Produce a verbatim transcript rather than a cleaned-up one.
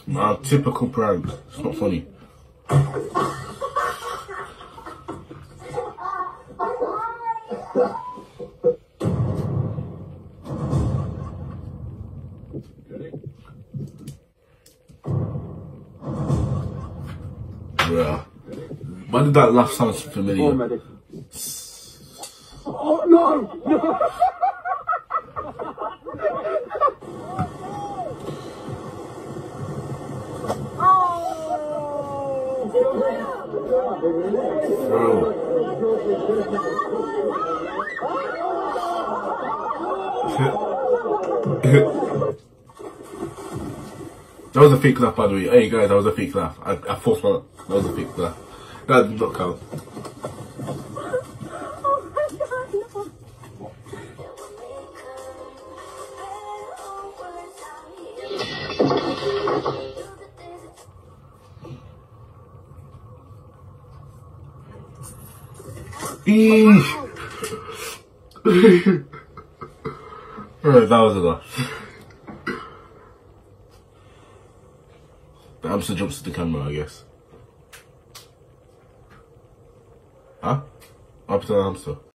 Nah, typical prank. It's not funny. Yeah. Why did that laugh sound familiar? Oh no! No! That was a fake laugh, by the way. Hey guys, that was a fake laugh. I, I forced my. That was a fake laugh. That did not count. Eesh. Alright, that was enough. The hamster jumps to the camera, I guess. Huh? Up to the hamster.